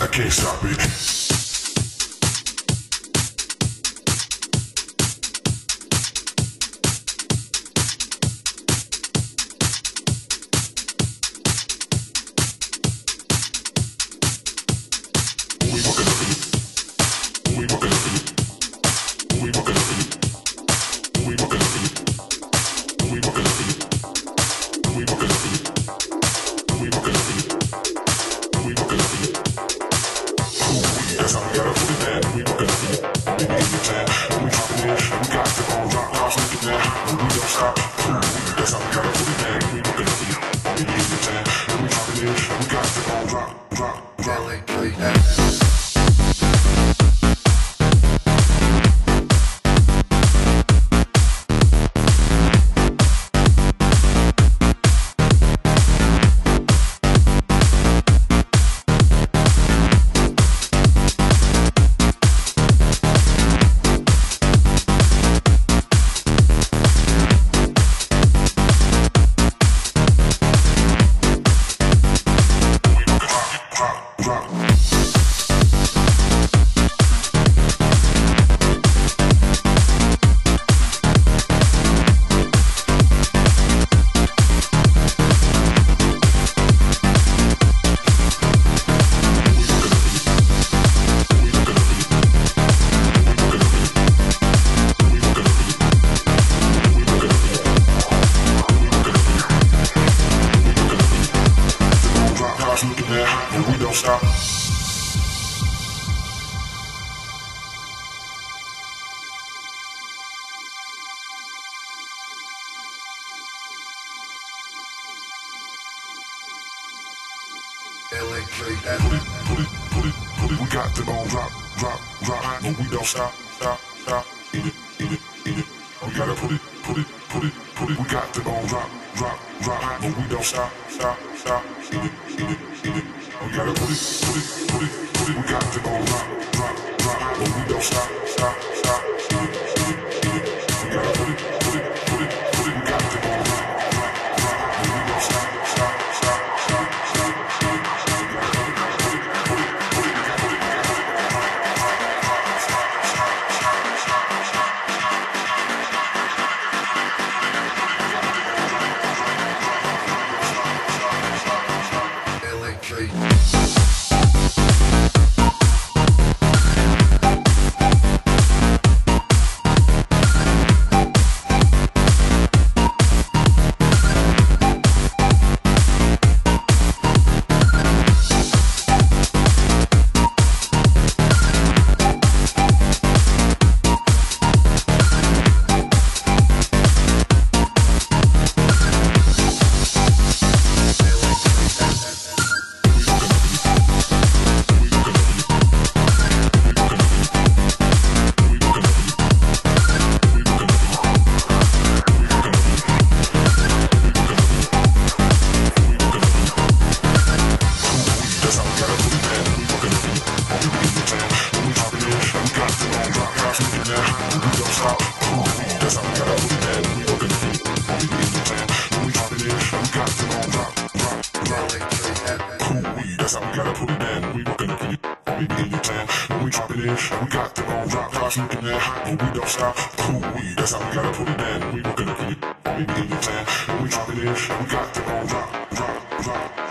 I can't stop it. We got the bone drop, but we don't stop, eat it. We gotta put it. We got the bone drop, but we don't stop, eat it. We gotta put it. We got the bone drop, but we don't stop, eat it. We gotta put it. We got the bone drop, but we don't stop, we got the bone drop, cars looking at, but we don't stop. Cool weed, that's how we gotta put it in. We working it, we be in your plan. When we drop it in, we got the bone drop.